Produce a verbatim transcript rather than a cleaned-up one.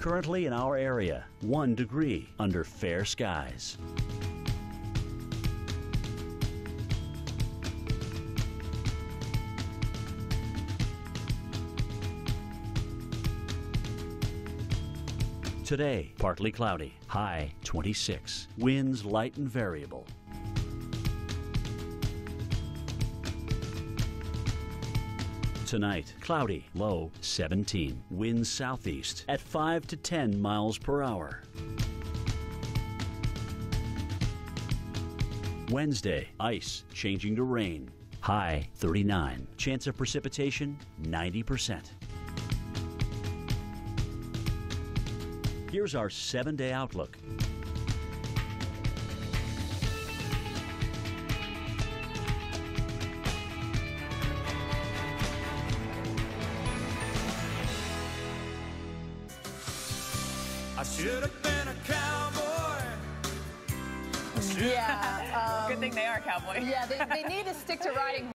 Currently in our area, one degree under fair skies. Today, partly cloudy, high twenty-six, winds light and variable. Tonight, cloudy, low seventeen, winds southeast at five to ten miles per hour. Wednesday, ice changing to rain, high thirty-nine, chance of precipitation ninety percent. Here's our seven-day outlook. I should have been a cowboy. Yeah. Um, Good thing they are cowboys. Yeah, they, they need to stick to riding